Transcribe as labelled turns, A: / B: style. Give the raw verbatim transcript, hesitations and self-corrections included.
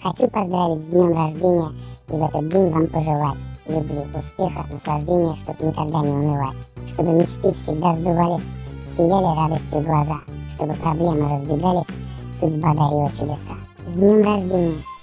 A: Хочу поздравить с днем рождения и в этот день вам пожелать любви, успеха, наслаждения, чтобы никогда не унывать, чтобы мечты всегда сбывались, сияли радостью глаза, чтобы проблемы разбегались, судьба дарила чудеса. С днем рождения!